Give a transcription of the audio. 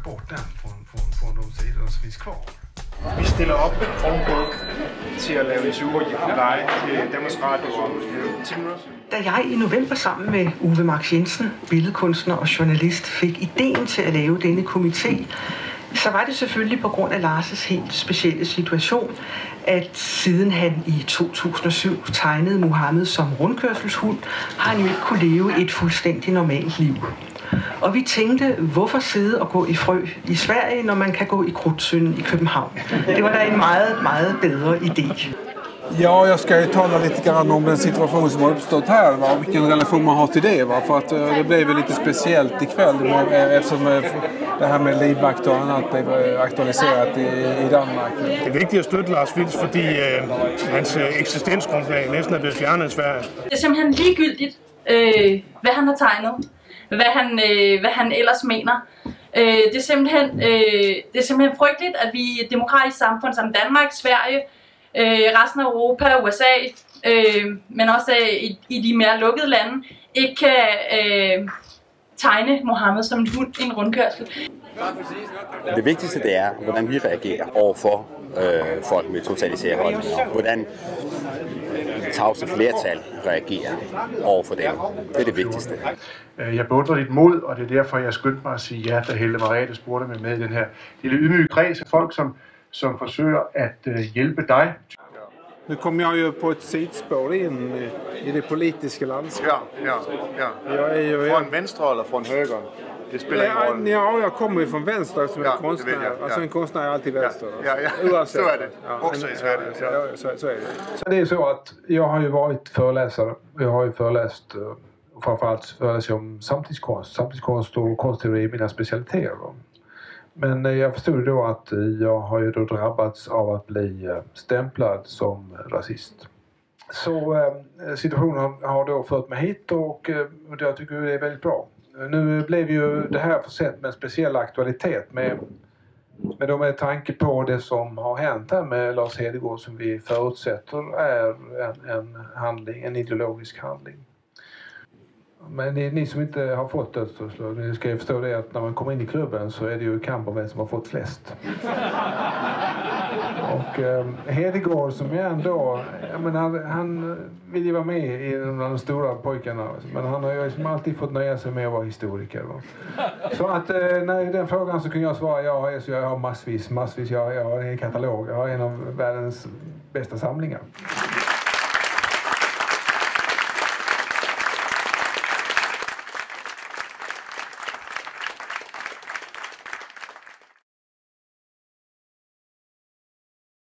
bort den från de sidor som finns kvar. Vi ställer upp ombud til at lave interviewer i leje til Danmarks Radio om 10 minutter. Da jeg i november sammen med Uwe Max Jensen, billedkunstner og journalist, fik ideen til at lave denne komité, så var det selvfølgelig på grund af Lars' helt specielle situation, at siden han i 2007 tegnede Mohammed som rundkørselshund, har han jo ikke kunne leve et fuldstændig normalt liv. Og vi tænkte, hvorfor sidde og gå i frø i Sverige, når man kan gå i Krudtsønden i København? Det var da en meget, meget bedre idé. Ja, jag ska ju tala lite grann om den situation som har uppstått här, va? Och vilken relation man har till det, va? För att det blev ju lite speciellt ikväll eftersom det här med livvakt och annat blev aktualiserat i Danmark. Det er vigtigt at støtte Lars Vilks, fordi hans eksistensgrundlag næsten er blevet fjernet i Sverige. Det er simpelthen ligegyldigt, hvad han har tegnet, hvad han ellers mener. Det er simpelthen frygteligt, at vi i et demokratisk samfund som Danmark, Sverige, resten af Europa, USA, men også i de mere lukkede lande, ikke kan tegne Mohammed som en rundkørsel. Det vigtigste det er, hvordan vi reagerer overfor folk med totalitære holdninger. Hvordan tavse flertal reagerer overfor dem. Det er det vigtigste. Jeg beundrer dit mod, og det er derfor, jeg skyndte mig at sige ja, da Helle Merete spurgte mig med i den her lille ydmyge kreds af folk, som forsøger at hjælpe dig. Nu kommer jag ju på ett sidspår in i det politiska landskapet. Ja. Från venstre eller från höger? Det spelar ingen roll. Ja, jag kommer ju från vänster som en konstnär. Alltså en konstnär är alltid vänster. Ja. Så är det. Också i Sverige. Så är det. Så det är så att jag har ju varit föreläsare. Jag har ju föreläst, framförallt föreläst om samtidskonst. Samtidskonst och konstteori är mina specialiteter. Men jag förstod då att jag har ju då drabbats av att bli stämplad som rasist. Så situationen har då fört mig hit och jag tycker det är väldigt bra. Nu blev ju det här försett med en speciell aktualitet med de tanke på det som har hänt här med Lars Hedegaard som vi förutsätter är en ideologisk handling. Men ni som inte har fått dödsstraff, ni ska ju förstå det att när man kommer in i klubben så är det ju kamp om vem som har fått flest. Och Hedegaard som är ändå, jag menar, han vill ju vara med i de stora pojkarna, men han har ju liksom alltid fått nöja sig med att vara historiker. Va? Så att när den frågan så kan jag svara ja, så jag har massvis, jag har en katalog, jag har en av världens bästa samlingar.